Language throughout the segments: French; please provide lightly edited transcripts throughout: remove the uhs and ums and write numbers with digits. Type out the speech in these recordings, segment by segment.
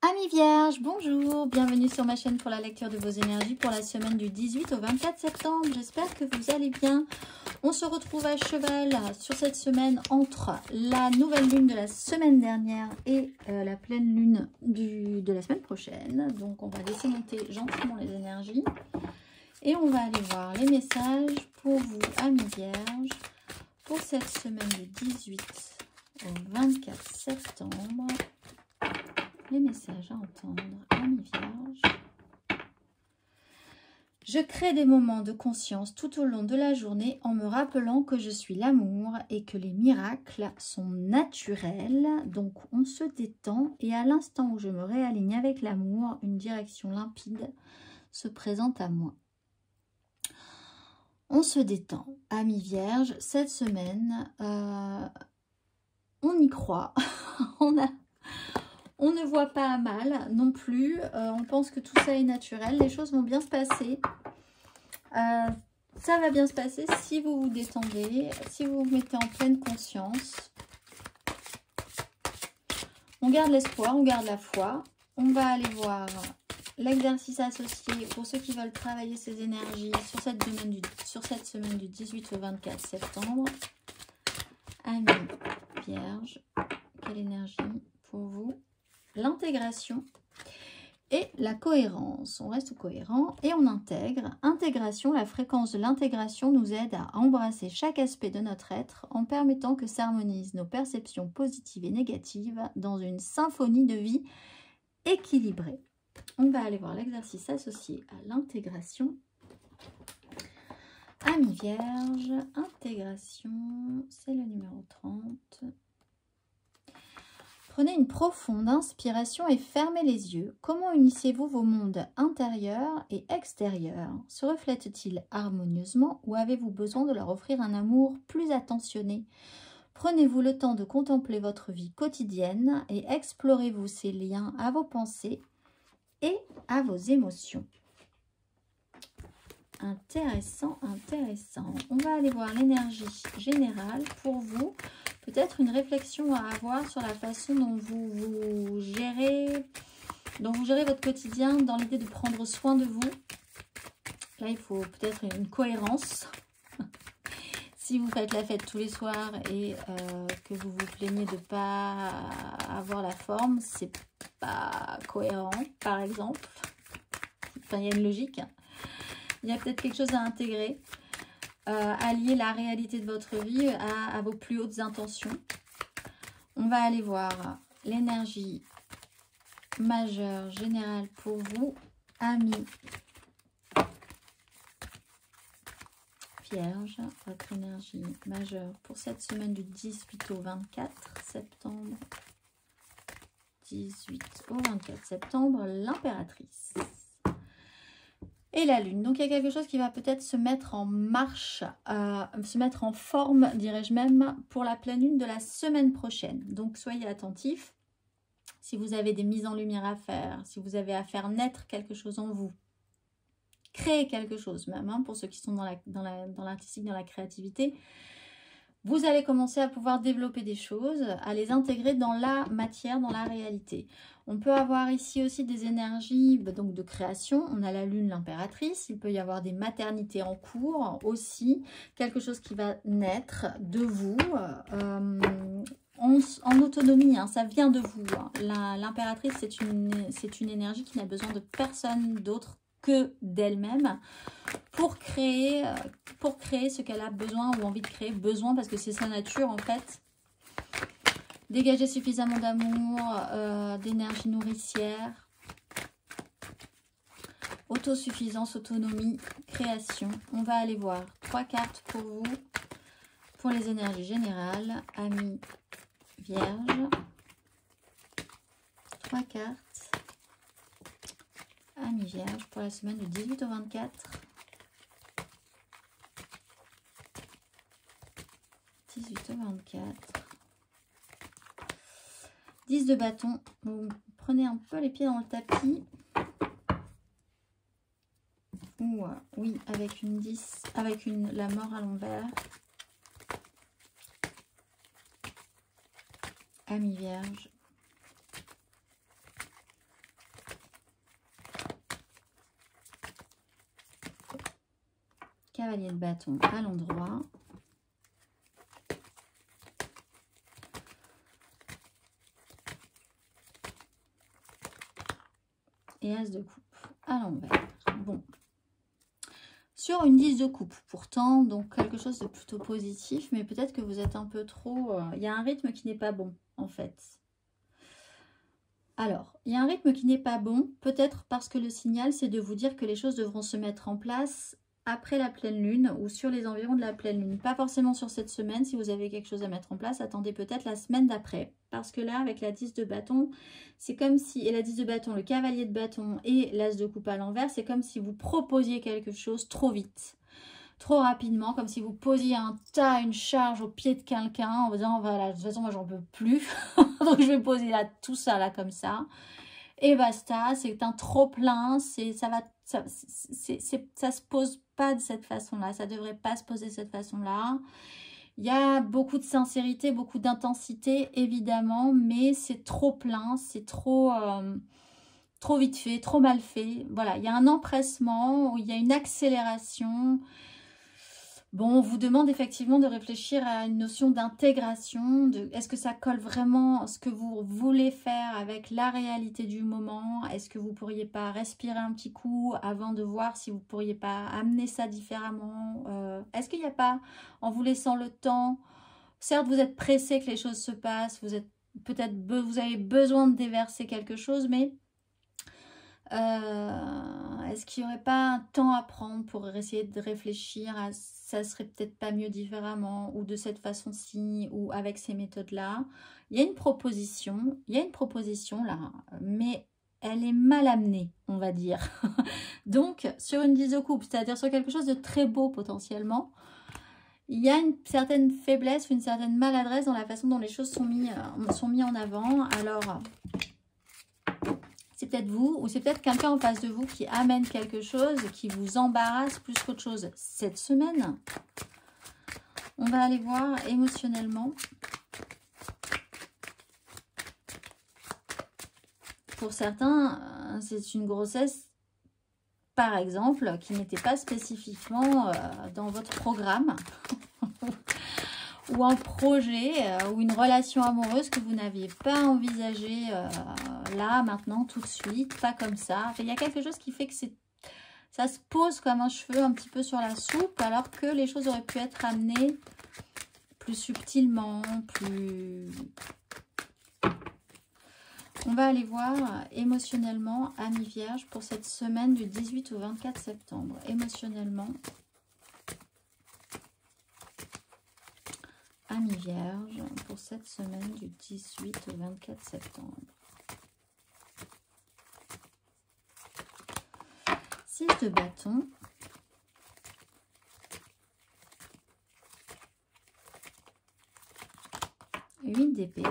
Amis vierges, bonjour, bienvenue sur ma chaîne pour la lecture de vos énergies pour la semaine du 18 au 24 septembre. J'espère que vous allez bien. On se retrouve à cheval sur cette semaine entre la nouvelle lune de la semaine dernière et la pleine lune de la semaine prochaine. Donc on va laisser monter gentiment les énergies et on va aller voir les messages pour vous, amis vierges, pour cette semaine du 18 au 24 septembre. Les messages à entendre, amis vierges. Je crée des moments de conscience tout au long de la journée en me rappelant que je suis l'amour et que les miracles sont naturels. Donc on se détend et à l'instant où je me réaligne avec l'amour, une direction limpide se présente à moi. On se détend, amis vierges. Cette semaine, on y croit. On ne voit pas mal non plus, on pense que tout ça est naturel, les choses vont bien se passer. Ça va bien se passer si vous vous détendez, si vous vous mettez en pleine conscience. On garde l'espoir, on garde la foi. On va aller voir l'exercice associé pour ceux qui veulent travailler ces énergies sur cette semaine du 18 au 24 septembre. Amis vierges, quelle énergie pour vous? L'intégration et la cohérence. On reste cohérent et on intègre. Intégration, la fréquence de l'intégration nous aide à embrasser chaque aspect de notre être en permettant que s'harmonisent nos perceptions positives et négatives dans une symphonie de vie équilibrée. On va aller voir l'exercice associé à l'intégration. Amis vierges, intégration, c'est le numéro 30. Prenez une profonde inspiration et fermez les yeux. Comment unissez-vous vos mondes intérieurs et extérieurs? Se reflètent-ils harmonieusement ou avez-vous besoin de leur offrir un amour plus attentionné? Prenez-vous le temps de contempler votre vie quotidienne et explorez-vous ces liens à vos pensées et à vos émotions. Intéressant, intéressant. On va aller voir l'énergie générale pour vous. Peut-être une réflexion à avoir sur la façon dont vous gérez votre quotidien dans l'idée de prendre soin de vous. Là, il faut peut-être une cohérence. Si vous faites la fête tous les soirs et que vous vous plaignez de ne pas avoir la forme, c'est pas cohérent, par exemple. Enfin, il y a une logique. Il y a peut-être quelque chose à intégrer. Allier la réalité de votre vie à vos plus hautes intentions. On va aller voir l'énergie majeure générale pour vous, amis vierges. Votre énergie majeure pour cette semaine du 18 au 24 septembre. 18 au 24 septembre, l'impératrice. Et la lune. Donc, il y a quelque chose qui va peut-être se mettre en marche, se mettre en forme, dirais-je même, pour la pleine lune de la semaine prochaine. Donc, soyez attentifs. Si vous avez des mises en lumière à faire, si vous avez à faire naître quelque chose en vous, créer quelque chose même, hein, pour ceux qui sont dans l'artistique, dans la créativité, vous allez commencer à pouvoir développer des choses, à les intégrer dans la matière, dans la réalité. On peut avoir ici aussi des énergies donc de création. On a la lune, l'impératrice. Il peut y avoir des maternités en cours aussi. Quelque chose qui va naître de vous en autonomie. Hein, ça vient de vous. Hein. L'impératrice, c'est une énergie qui n'a besoin de personne d'autre que d'elle-même pour créer ce qu'elle a besoin ou envie de créer. Besoin parce que c'est sa nature en fait. Dégager suffisamment d'amour, d'énergie nourricière, autosuffisance, autonomie, création. On va aller voir 3 cartes pour vous, pour les énergies générales, amis vierges. 3 cartes, amis vierges, pour la semaine du 18 au 24. 18 au 24. 10 de bâton, vous prenez un peu les pieds dans le tapis. Ou oui, avec une 10, avec la mort à l'envers. Amis vierges. cavalier de bâton à l'endroit. Et as de coupe à l'envers. Bon. Sur une 10 de coupe, pourtant, donc quelque chose de plutôt positif, mais peut-être que vous êtes un peu trop... il y a un rythme qui n'est pas bon, en fait. Alors, il y a un rythme qui n'est pas bon, peut-être parce que le signal, c'est de vous dire que les choses devront se mettre en place après la pleine lune ou sur les environs de la pleine lune. Pas forcément sur cette semaine, si vous avez quelque chose à mettre en place, attendez peut-être la semaine d'après. Parce que là, avec la 10 de bâton, c'est comme si, et la 10 de bâton, le cavalier de bâton et l'as de coupe à l'envers, c'est comme si vous proposiez quelque chose trop vite, trop rapidement, comme si vous posiez un tas, une charge au pied de quelqu'un en vous disant, voilà, de toute façon, moi, j'en peux plus, donc je vais poser là, tout ça, là, comme ça. Et basta, c'est un trop-plein, ça se pose pas de cette façon-là, ça devrait pas se poser de cette façon-là. Il y a beaucoup de sincérité, beaucoup d'intensité, évidemment, mais c'est trop plein, c'est trop vite fait, trop mal fait. Voilà, il y a un empressement, il y a une accélération. Bon, on vous demande effectivement de réfléchir à une notion d'intégration, est-ce que ça colle vraiment ce que vous voulez faire avec la réalité du moment? Est-ce que vous ne pourriez pas respirer un petit coup avant de voir si vous ne pourriez pas amener ça différemment? Est-ce qu'il n'y a pas, en vous laissant le temps, certes vous êtes pressé que les choses se passent, vous êtes peut-être vous avez besoin de déverser quelque chose, mais est-ce qu'il n'y aurait pas un temps à prendre pour essayer de réfléchir à ça serait peut-être pas mieux différemment ou de cette façon-ci ou avec ces méthodes-là? Il y a une proposition là, mais elle est mal amenée, on va dire. Donc, sur une 10 de coupe, c'est-à-dire sur quelque chose de très beau potentiellement, il y a une certaine faiblesse ou une certaine maladresse dans la façon dont les choses sont mises en avant. Alors... c'est peut-être vous ou c'est peut-être quelqu'un en face de vous qui amène quelque chose qui vous embarrasse plus qu'autre chose cette semaine. On va aller voir émotionnellement. Pour certains, c'est une grossesse, par exemple, qui n'était pas spécifiquement dans votre programme. Ou un projet ou une relation amoureuse que vous n'aviez pas envisagé là, maintenant, tout de suite, pas comme ça. Enfin, il y a quelque chose qui fait que ça se pose comme un cheveu un petit peu sur la soupe, alors que les choses auraient pu être amenées plus subtilement, plus... On va aller voir émotionnellement, amis vierges, pour cette semaine du 18 au 24 septembre. Émotionnellement... Amis vierges, pour cette semaine du 18 au 24 septembre. 6 de bâton. Huit d'épée.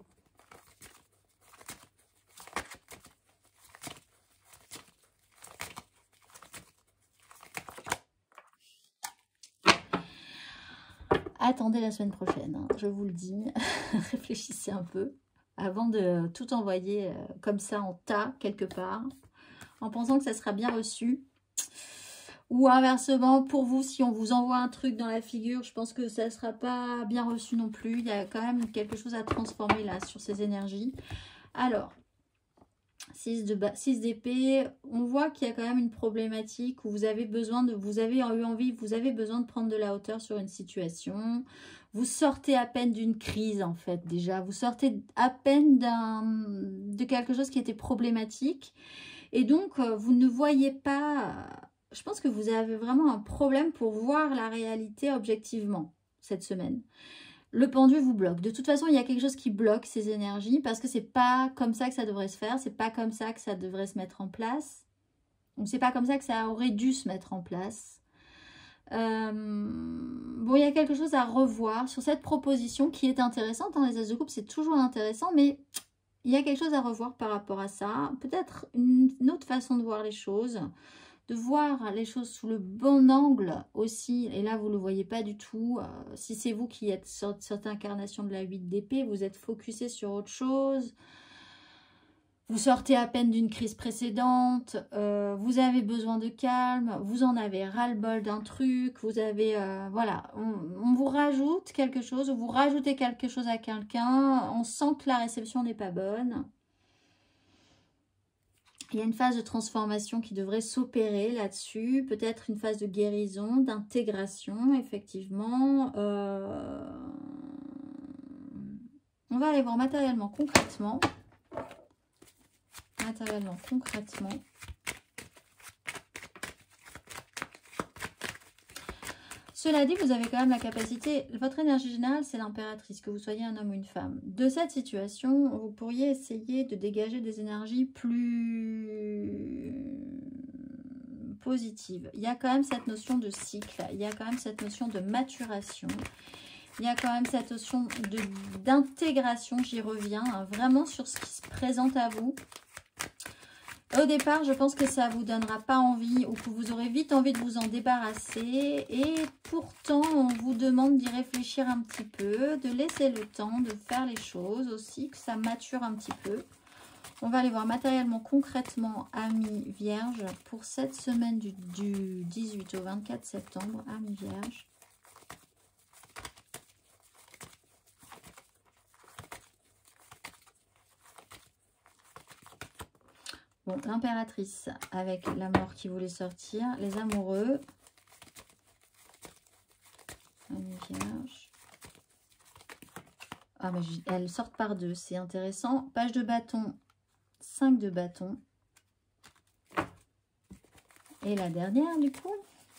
Attendez la semaine prochaine, hein, je vous le dis. Réfléchissez un peu avant de tout envoyer comme ça en tas quelque part, en pensant que ça sera bien reçu. Ou inversement, pour vous, si on vous envoie un truc dans la figure, je pense que ça ne sera pas bien reçu non plus. Il y a quand même quelque chose à transformer là sur ces énergies. Alors, 6 d'épée, on voit qu'il y a quand même une problématique où vous avez besoin de, vous avez besoin de prendre de la hauteur sur une situation. Vous sortez à peine d'une crise en fait déjà. Vous sortez à peine de quelque chose qui était problématique. Et donc, vous ne voyez pas... Je pense que vous avez vraiment un problème pour voir la réalité objectivement cette semaine. Le pendu vous bloque. De toute façon, il y a quelque chose qui bloque ces énergies parce que c'est pas comme ça que ça devrait se faire. C'est pas comme ça que ça devrait se mettre en place. Donc, c'est pas comme ça que ça aurait dû se mettre en place. Bon, il y a quelque chose à revoir sur cette proposition qui est intéressante. Hein, les as de coupe, c'est toujours intéressant, mais il y a quelque chose à revoir par rapport à ça. Peut-être une autre façon de voir les choses. De voir les choses sous le bon angle aussi, et là vous ne le voyez pas du tout. Si c'est vous qui êtes sur cette incarnation de la 8 d'épée, vous êtes focusé sur autre chose. Vous sortez à peine d'une crise précédente, vous avez besoin de calme, vous en avez ras-le-bol d'un truc, vous avez, voilà, on vous rajoute quelque chose, vous rajoutez quelque chose à quelqu'un, on sent que la réception n'est pas bonne. Il y a une phase de transformation qui devrait s'opérer là-dessus, peut-être une phase de guérison, d'intégration, effectivement. On va aller voir matériellement, concrètement. Cela dit, vous avez quand même la capacité, votre énergie générale, c'est l'impératrice, que vous soyez un homme ou une femme. De cette situation, vous pourriez essayer de dégager des énergies plus positives. Il y a quand même cette notion de cycle, il y a quand même cette notion de maturation, il y a quand même cette notion d'intégration, j'y reviens, hein, vraiment sur ce qui se présente à vous. Au départ, je pense que ça ne vous donnera pas envie ou que vous aurez vite envie de vous en débarrasser. Et pourtant, on vous demande d'y réfléchir un petit peu, de laisser le temps de faire les choses aussi, que ça mature un petit peu. On va aller voir matériellement, concrètement, amis vierges, pour cette semaine du 18 au 24 septembre, amis vierges. Bon, l'impératrice avec la mort qui voulait sortir, les amoureux, amis vierges. Ah, mais elles sortent par deux, c'est intéressant. Page de bâton, 5 de bâton. Et la dernière, du coup.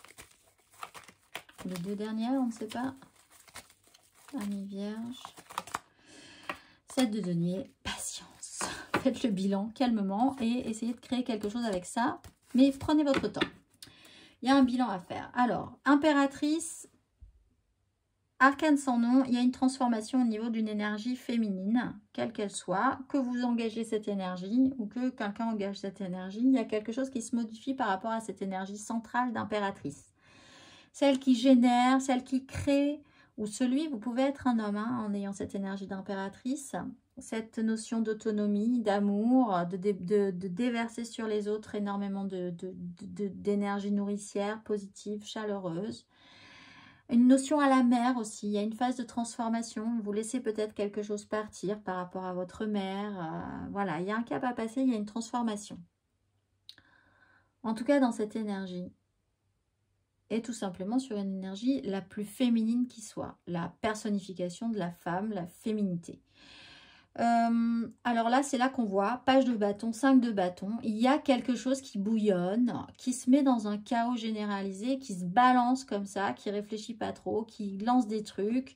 Les deux dernières, on ne sait pas. Amis vierges. 7 de denier, patience. Faites le bilan calmement et essayez de créer quelque chose avec ça. Mais prenez votre temps. Il y a un bilan à faire. Alors, impératrice, arcane sans nom, il y a une transformation au niveau d'une énergie féminine, quelle qu'elle soit. Que vous engagez cette énergie ou que quelqu'un engage cette énergie, il y a quelque chose qui se modifie par rapport à cette énergie centrale d'impératrice. Celle qui génère, celle qui crée, ou celui, vous pouvez être un homme hein, en ayant cette énergie d'impératrice. Cette notion d'autonomie, d'amour, de déverser sur les autres énormément d'énergie nourricière, positive, chaleureuse. Une notion à la mère aussi, il y a une phase de transformation. Vous laissez peut-être quelque chose partir par rapport à votre mère. Voilà, il y a un cap à passer, il y a une transformation. En tout cas, dans cette énergie. Et tout simplement sur une énergie la plus féminine qui soit. La personnification de la femme, la féminité. Alors là, c'est là qu'on voit, page de bâton, 5 de bâton, il y a quelque chose qui bouillonne, qui se met dans un chaos généralisé, qui se balance comme ça, qui réfléchit pas trop, qui lance des trucs,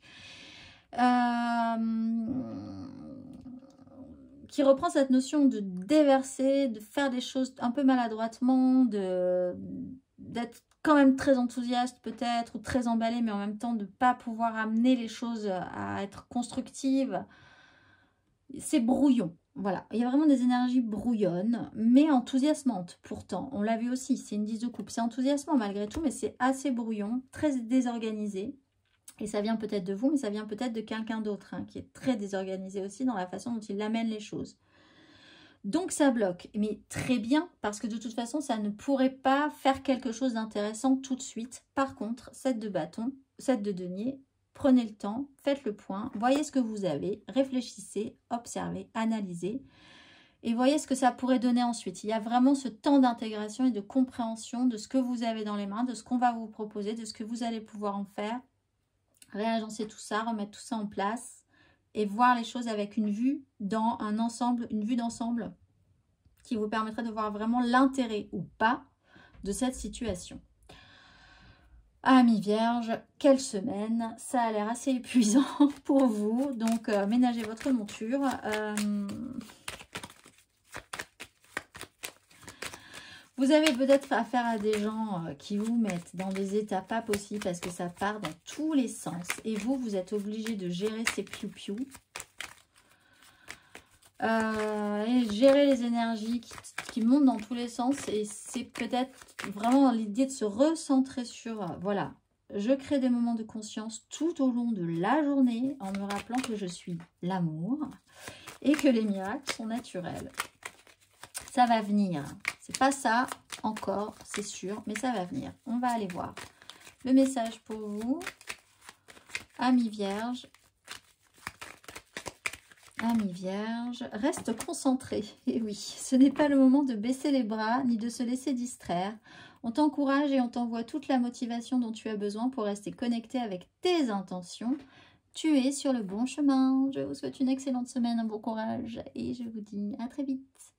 qui reprend cette notion de déverser, de faire des choses un peu maladroitement, d'être quand même très enthousiaste peut-être, ou très emballé, mais en même temps de ne pas pouvoir amener les choses à être constructives. C'est brouillon, voilà. Il y a vraiment des énergies brouillonnes, mais enthousiasmantes pourtant. On l'a vu aussi, c'est une 10 de coupe. C'est enthousiasmant malgré tout, mais c'est assez brouillon, très désorganisé. Et ça vient peut-être de vous, mais ça vient peut-être de quelqu'un d'autre, hein, qui est très désorganisé aussi dans la façon dont il amène les choses. Donc ça bloque, mais très bien, parce que de toute façon, ça ne pourrait pas faire quelque chose d'intéressant tout de suite. Par contre, 7 de bâton, 7 de denier, prenez le temps, faites le point, voyez ce que vous avez, réfléchissez, observez, analysez et voyez ce que ça pourrait donner ensuite. Il y a vraiment ce temps d'intégration et de compréhension de ce que vous avez dans les mains, de ce qu'on va vous proposer, de ce que vous allez pouvoir en faire. Réagencer tout ça, remettre tout ça en place et voir les choses avec une vue dans un ensemble, une vue d'ensemble qui vous permettrait de voir vraiment l'intérêt ou pas de cette situation. Amis vierges, quelle semaine, ça a l'air assez épuisant pour vous, donc ménagez votre monture. Vous avez peut-être affaire à des gens qui vous mettent dans des états pas possibles parce que ça part dans tous les sens et vous êtes obligé de gérer ces piou-piou. Et gérer les énergies qui montent dans tous les sens et c'est peut-être vraiment l'idée de se recentrer sur voilà, je crée des moments de conscience tout au long de la journée en me rappelant que je suis l'amour et que les miracles sont naturels. Ça va venir. C'est pas ça encore, c'est sûr, mais ça va venir. On va aller voir le message pour vous. Amis vierges. Amis vierges, reste concentré. Et oui, ce n'est pas le moment de baisser les bras ni de se laisser distraire. On t'encourage et on t'envoie toute la motivation dont tu as besoin pour rester connecté avec tes intentions. Tu es sur le bon chemin. Je vous souhaite une excellente semaine, un bon courage et je vous dis à très vite.